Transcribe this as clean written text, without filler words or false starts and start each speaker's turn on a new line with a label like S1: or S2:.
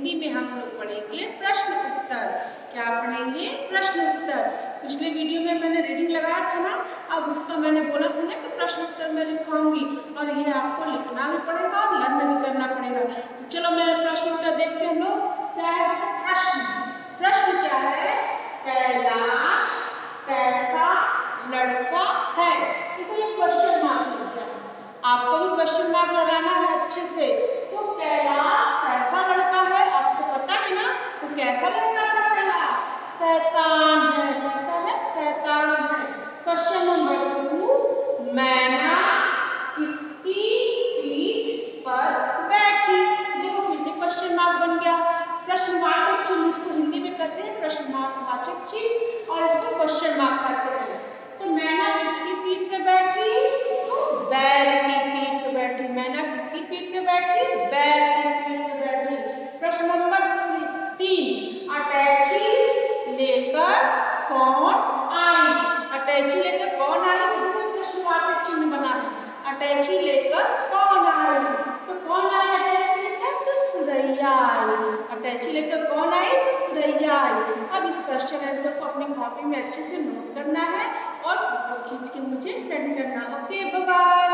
S1: हिंदी में हम लोग पढ़ेंगे प्रश्न उत्तर। क्या पढ़ेंगे? प्रश्न उत्तर। पिछले वीडियो में मैंने रीडिंग लगाया था ना, अब उसका मैंने बोला था ना कि प्रश्न उत्तर मैं लिखवाऊंगी और ये आपको लिखना भी पड़ेगा और लर्न भी करना पड़ेगा। तो चलो मैं प्रश्न उत्तर देखते हैं हम लोग। क्या है प्रश्न? प्रश्न क्या है? कैलाश कैसा लड़का है? देखो ये क्वेश्चन मार्क लग गया है, आपको भी क्वेश्चन मार्क लगाना है अच्छे से। तो कैलाश कैसा लड़का है आपको पता है ना, तो कैसा लड़का है कैलाश? शैतान है। कैसा है? शैतान है। क्वेश्चन नंबर 2, मैना किसकी पीठ पर बैठी? देखो फिर से क्वेश्चन मार्क बन गया। प्रश्नवाचक चिन्ह इसको हिंदी में कहते हैं प्रश्नवाचक चिन्ह और इसको क्वेश्चन मार्क करते हैं। तो मैना किसकी पीठ पे बैठी? तो बैल की पीठ पे बैठी। मैना किसकी पीठ पे बैठी? बैल की पीठ पे बैठी। प्रश्न नंबर 3, अटैची लेकर कौन आई? अटैची लेकर कौन आई? तो प्रश्नवाचक चिन्ह बना है। अटैची लेकर कौन आई? तो कौन आई अटैची लेकर? तो सुरैया आई। अटैची लेकर कौन आई? तो सुरैया आई। अब इस क्वेश्चन आंसर को अपनी कॉपी में अच्छे से नोट करना है और फोटो खींच के मुझे सेंड करना। Okay, bye bye.